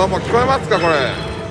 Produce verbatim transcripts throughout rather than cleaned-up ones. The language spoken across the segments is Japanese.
どうも、聞こえますかこれ。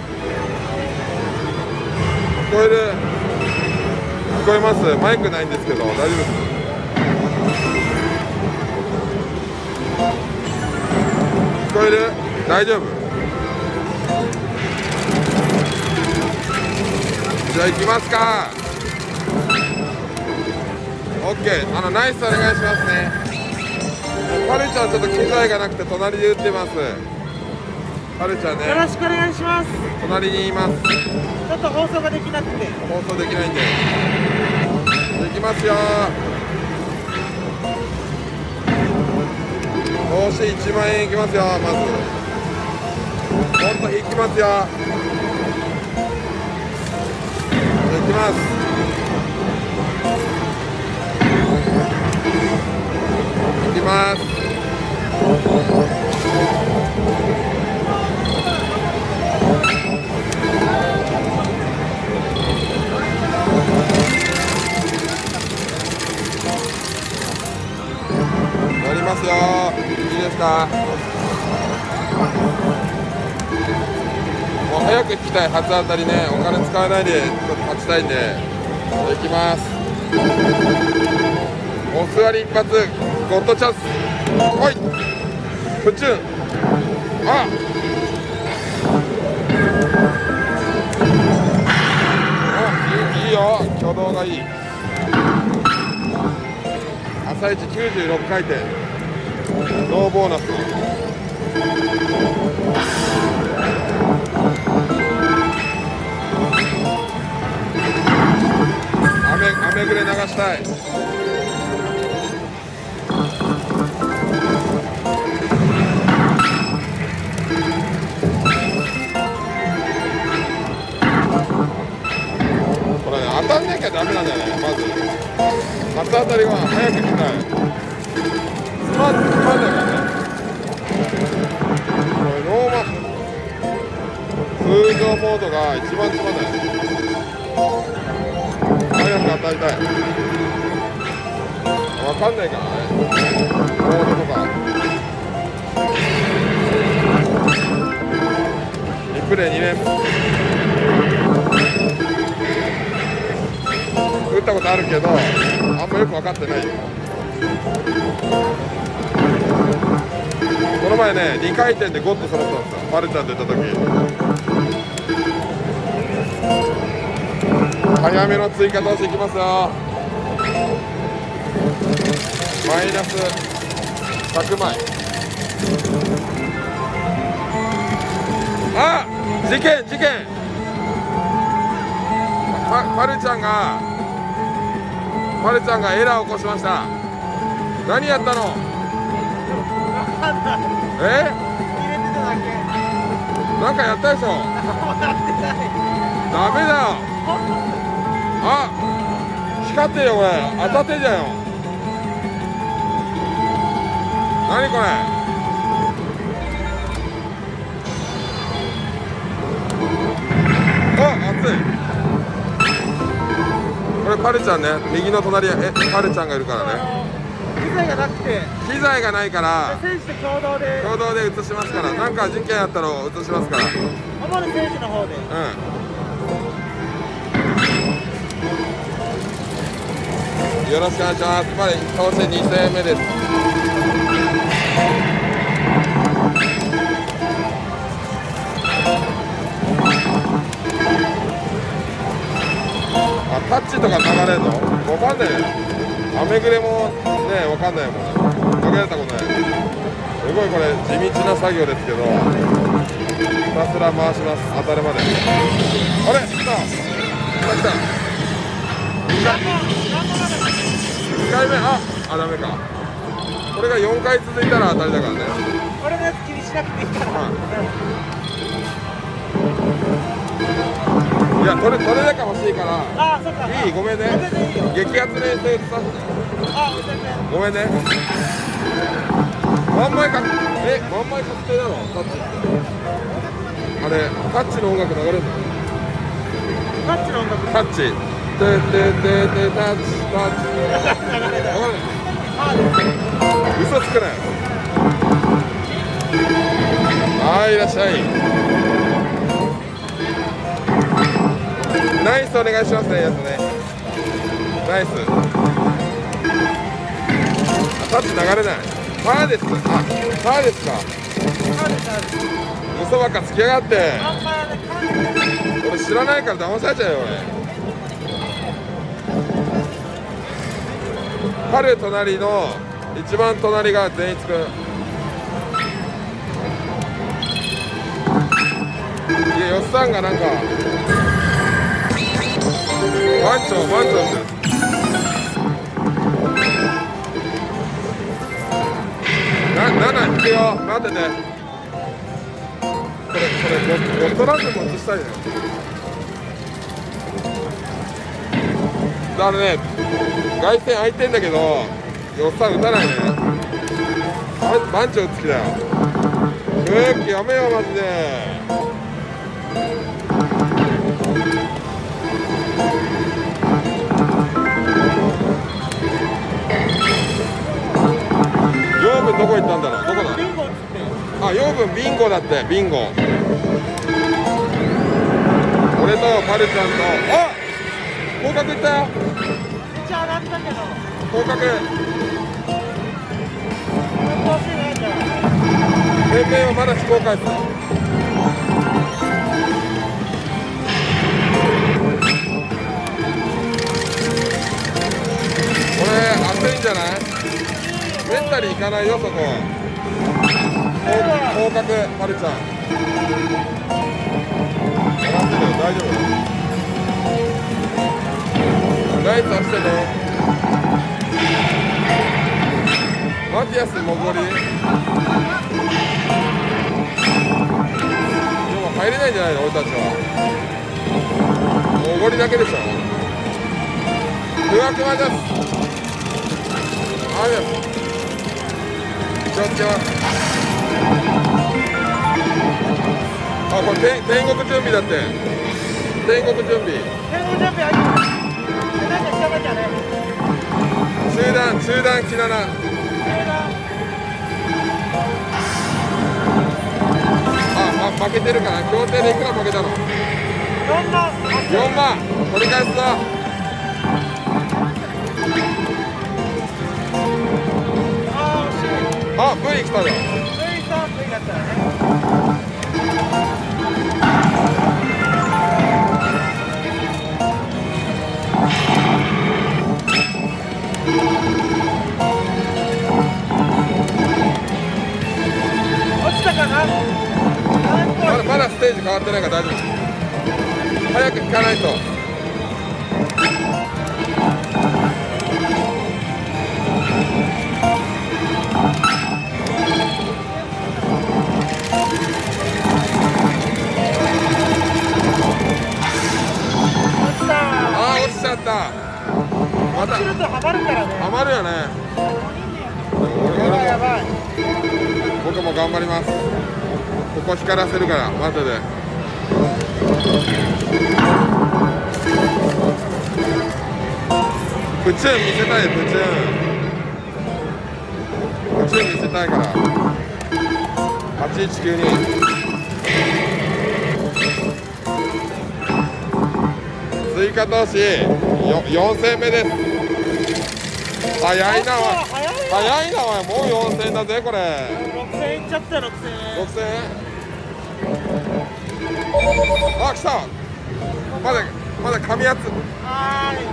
聞こえる。聞こえます。マイクないんですけど大丈夫です。聞こえる。大丈夫。じゃあ行きますか。オッケー。あのナイスお願いしますね。パルちゃんちょっと機材がなくて隣で打ってます。パルちゃんね、 よろしくお願いします。 隣にいます。 ちょっと放送ができなくて放送できないんで。できますよ。投資いちまんえんいきますよ。まずもっと引きますよ。いきます。いきます。乗りますよ。いいですか。もう早く引きたい。初当たりね、お金使わないでちょっと勝ちたいんで。いきます。お座り一発ゴッドチャンス。はい、プチュン。ああ、いい、いいよ。挙動がいい。朝一きゅうじゅうろくかいてん、ノーボーナス。雨、雨ぐれ流したい。これね、当たんなきゃダメなんだよね。まず初当たりは早く来たい。つまんでつまんだからね。これノーマ通常モードが一番つまんない。早く当たりたい。わかんないからね、モードとか。リプレイに連打ったことあるけど、あんまよく分かってない。この前ね、にかいてんでゴッド揃ったんですよ。パルちゃんと行った時。早めの追加投資いきますよ。マイナスひゃくまい。あ、事件事件。パ, パルちゃんがパルちゃんがエラーを起こしました。何やったの？え？ 入れてただけ。 なんかやったでしょ？ダメだよ。あ、光ってるよこれ。当たってんじゃんよ。何これ？あ、熱い。これパルちゃんね、右の隣、え、パルちゃんがいるからね。 機材がなくて。機材がないから。 選手と共同で。共同で映しますから、なんか事件あったら映しますから。 主に選手の方で。うん。 よろしくお願いします。まだ当選にせんえんめです。あ、タッチとか流れるの？わかんないよ。アメグレもね、わかんないもん。かけられたことない。すごいこれ地道な作業ですけど、ひたすら回します。当たるまで。あれ？来た。来た。にかいめ、あ、あ、ダメか。これがよんかい続いたら当たりだからね。 これのやつ気にしなくていいから。 いや、取れ、取れ高欲しいから。 あ、そっか。 いい、ごめんね。激アツで手伝って。 あ、 ごめんね。万枚か、え、万枚確定なの？タッチって。あれ、タッチの音楽流れるの？ タッチの音楽。 タッチ。ててててタッチタッチ。わかんない。嘘つくなよ。はい、いらっしゃい。 っしゃい。ナイスお願いしますね、やつね。ナイス。タッチ流れない。パーです。あ、パーですか。嘘ばっかつきやがって。俺知らないから騙されちゃうよ俺。春隣の一番隣が善逸くん。いや、よっさんがなんか番長番長ってな、なな引くよ、待ってて。これ、これ、ゴットランドも映したいね。だからね、外線空いてんだけど、よっさん打たないね。番長打つ気だよ。空気やめよ、マジで。養分どこ行ったんだろう。どこだ。あ、養分ビンゴだって、ビンゴ。俺とパルちゃんと、あ、合格いったよ。 一応上がったけど。 合格。 欲しいねじゃあ。 天命はまだ非公開です。これ熱いんじゃない？めったに行かないよ、そこ。合格、まるちゃん。笑ってるよ、大丈夫。ナイス押してね。マティアス、もごり。でも入れないんじゃないの、俺たちは。もごりだけでしょ。不悪魔です。ありがとう。気をつけます。あ、これ天天国準備だって。天国準備。 天国準備あります。なんかしなきゃね。 中段、中段切らな。あ、ま、負けてるかな。協定でいくら負けたの。 よんまん。 よんまん。取り返すぞ。あ、V 来たじゃん。 V さん V だったらね。落ちたかな。 まだまだステージ変わってないから大丈夫。早く引かないと。また落ちるとハマるからね。 ハマるよね。 やばいやばい。 僕も頑張ります。ここ光らせるから待ってて。プチューン見せたい。プチューンプチューン見せたいからはちいちきゅうに。追加投資よんせんめです。早いなおい。早いなおい。もうよんせんだぜこれ。 ろくせんいっちゃったよ。ろくせん。 ろくせん。あ、来た。まだまだ紙やつ。 はーい。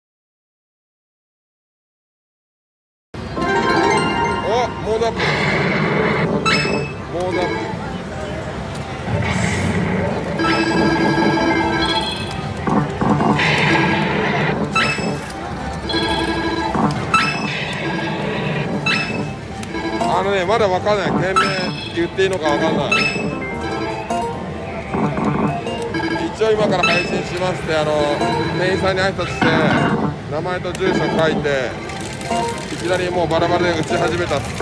お、モードアップ。モードアップ。あのね、まだわかんない。店名言っていいのかわかんない。一応今から配信しますって、あの店員さんに挨拶して名前と住所書いて、いきなりもうバラバラで打ち始めたっす。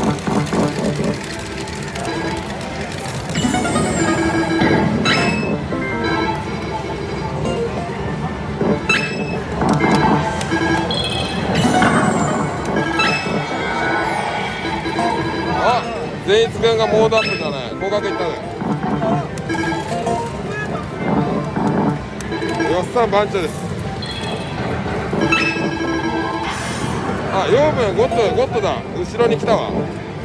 善逸君がモードアップじゃない。合格いったね。 よっさん番長です。あ、養分ゴッドゴッドだ。後ろに来たわ。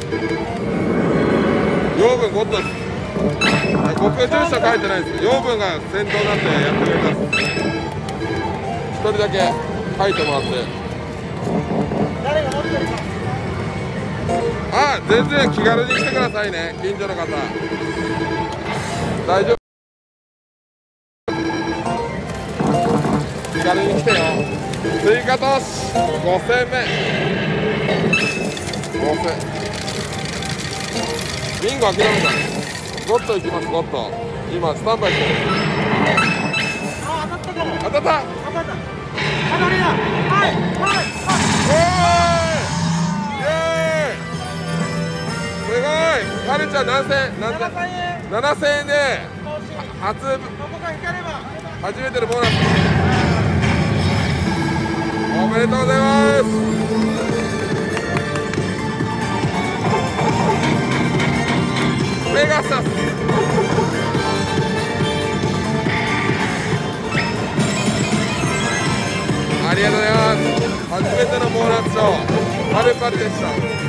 養分ゴッドです。僕住所書いてないです。養分が先頭なんでやってくれたんです。一人だけ書いてもらって。 誰が持ってるか。 あ、全然気軽に来てくださいね、近所の方。大丈夫。気軽に来てよ。追加投資ごせんめ。ごせん。ビンゴ諦めた。ゴッド行きます、ゴッド。今スタンバイしてる。 あ、当たったかも。 当たった。 当たった。当たりだ。はいはいはい。 おーい。イエーイ。すごい。カルちゃん何千何千ななせんえんで初ここが光れば初めてのボーナス。おめでとうございます。ペガサス。ありがとうございます。初めてのボーナス賞パルパルでした。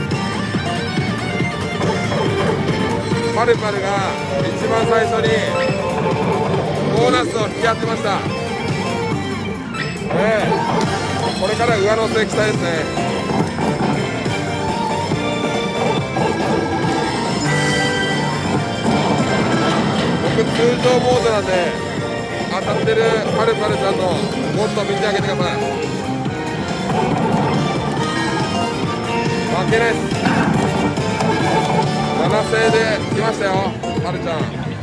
パルパルが一番最初にボーナスを引き当てました。ねえ、これから上乗せ期待ですね。僕通常モードなんで当たってるパルパルちゃんのもっと見てあげてください。負けないです。ななせんえんで来ましたよ、パルちゃん。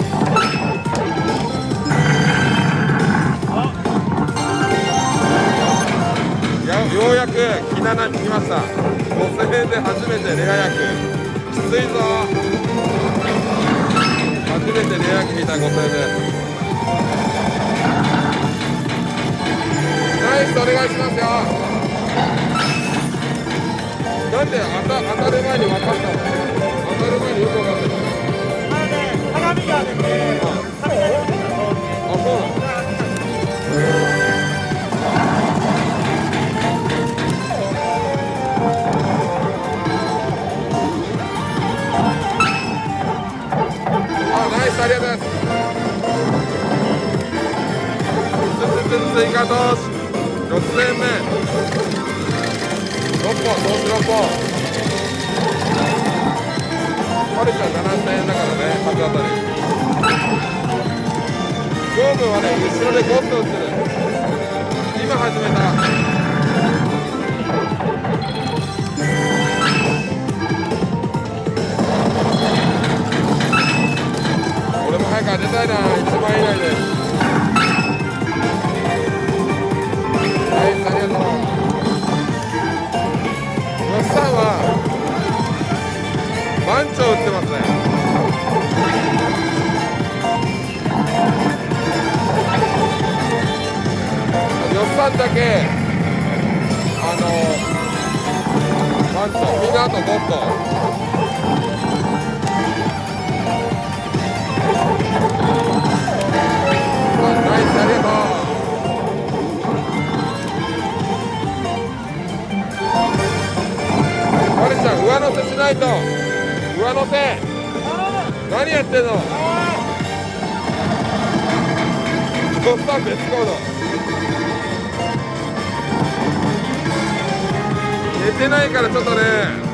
やようやくキナナに来ました。ごせんえんで初めてレア役。きついぞ。初めてレア役引いたごせんえんで。ナイスお願いしますよ。なんで当た当たる前に分かったの？当たる前によく分かったの？ なので鏡が出て雷が出てあ、そうなの？あ、ナイスありがとうございます。追加投資ろくせんえんめ。ろっぽん、投資ろっぽん。パルちゃんななせんえんだからね、各あたり。ゴームはね、後ろでゴッと打ってる。今始めた。俺も早く当てたいな、いちまん以内で。はい、ありがとう。よっさんは番長打ってますね。よっさんだけあの番長、みんなあとゴッド。ナイスありがとう。マルちゃん上乗せしないと。上乗せ何やってんの？ドスタン別コード寝てないからちょっとね、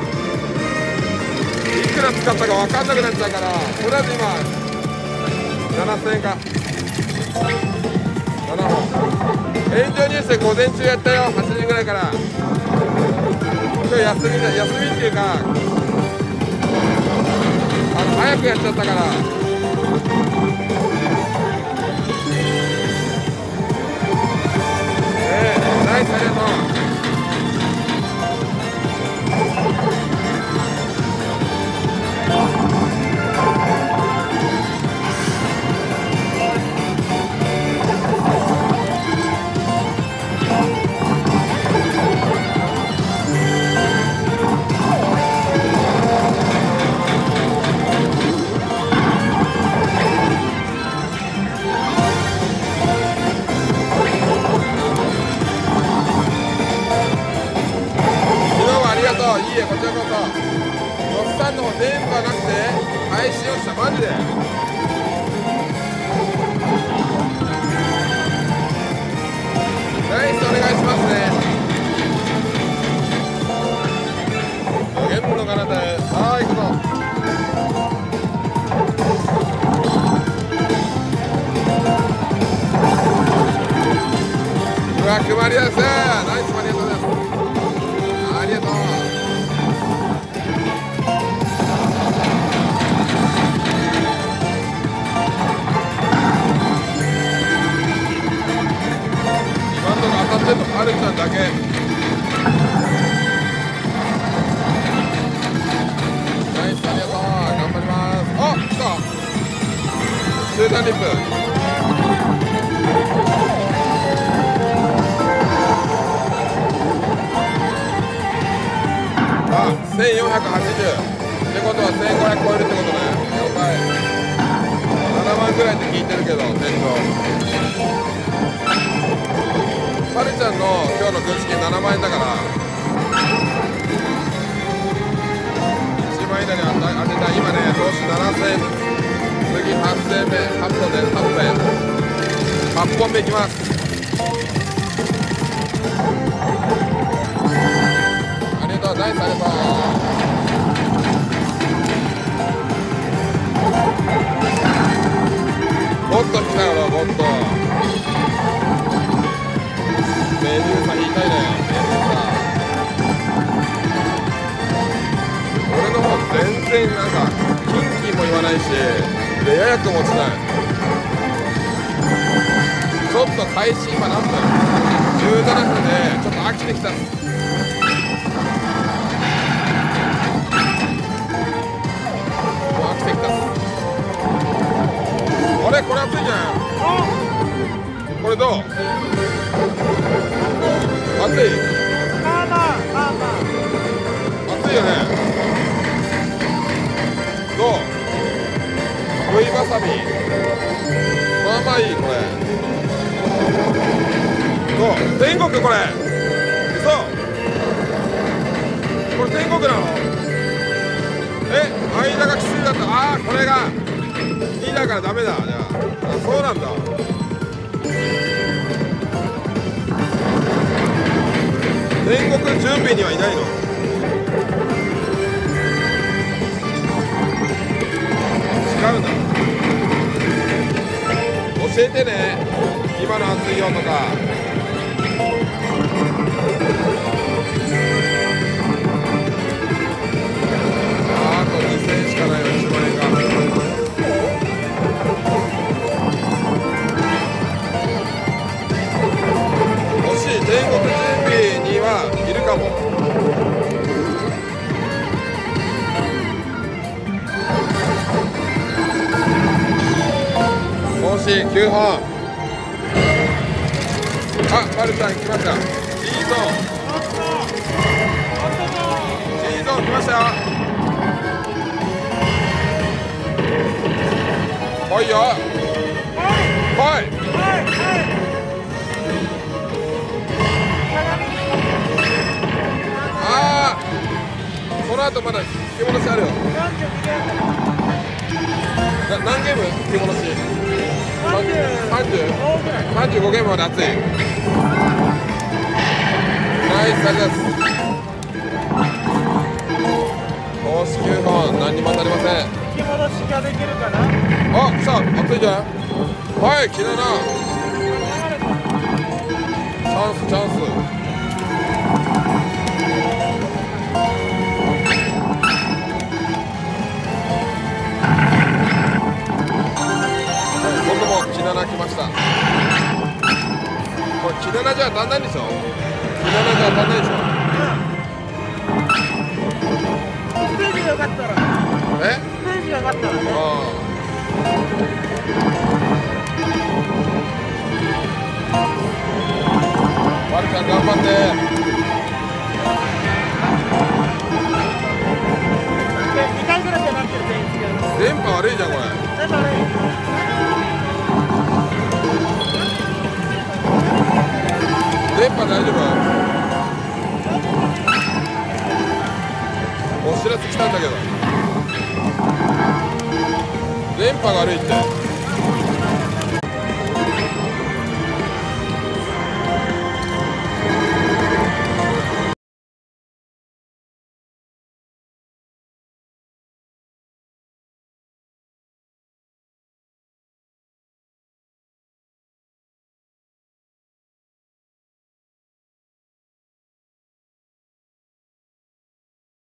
いくら使ったか分かんなくなっちゃうから、とりあえず今ななせんえんかななほん炎上ニュースで午前中やったよ。はちじぐらいから。今日休みだ、休みっていうかあの早くやっちゃったから。ええ、ナイスありがとう。 んの方電波なくて配信をしたマジで。ナイスお願いしますね。ゲンのかなで、さあ行くぞ。うわ、決まりやすい。ナイス、ありがとうございます。ありがとう。今んとこ当たってるのはるちゃんだけ。ナイス、ありがとう。頑張ります。あ、来た。中段リップ。せんよんひゃくはちじゅうってことはせんごひゃく超えるってことね。了解。ななまんぐらいって聞いてるけど、店長。はるちゃんの今日の軍資金ななまん円だから、いちまん以内に当てた今ね、投資ななせん、次はっせんめ、はっぽんではっぺん、はっぽんめいきます。ナイス、ありがとう。ゴッド来たよ、ゴッド。メデューサ引いたいね、メデューサ。俺の方全然なんかキンキンも言わないし、レア役も落ちない。ちょっと開始今何分？じゅうななふんでちょっと飽きてきた。あれ、これ熱いじゃん。これどう？熱い？ まあまあまあまあ。 熱いよね。どう？V バサミ。まあまあいい、これ。どう？天国これ。嘘？これ天国なの？え、間がきついだった。ああ、これがにだからダメだ。じゃあ、あ、そうなんだ。天国準備にはいないの？違うんだ。教えてね、今の熱いよとか。あとにせんしかないよ、いちまん円が。欲しい。天国準備にはいるかも。欲しい。きゅうほん。あ、まるちゃん来ました。いいぞ。いいぞ、来ましたよ。来いよ。来い。ああ、この後まだ着物しあるよ。な何ゲーム着物し？さんじゅう？ さんじゅうごゲームまで熱い。ナイス、ありがとうございます。公式きゅうほん、何にも当たりません。 着物しができるかな。 あ、来た、熱いじゃん。はい、きなな。チャンス、チャンス。僕もきなな来ました。これきななじゃ当たんないんでしょ。きななじゃ当たんないでしょ。 ステージが良かったら。 え？ ステージが良かったらね。 ああ。まるちゃん頑張って。 にかいぐらいでなってる全員つける。 電波悪いじゃんこれ。 電波悪い。 電波大丈夫？お知らせ来たんだけど。 電波が悪いって